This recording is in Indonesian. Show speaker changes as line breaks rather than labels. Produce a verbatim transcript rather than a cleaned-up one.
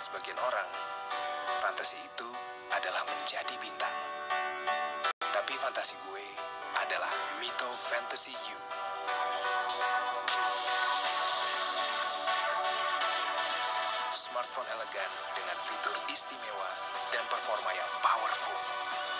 sebagian orang, fantasi itu adalah menjadi bintang. Tapi fantasi gue adalah Mito Fantasy U. Smartphone elegan dengan fitur istimewa dan performa yang powerful.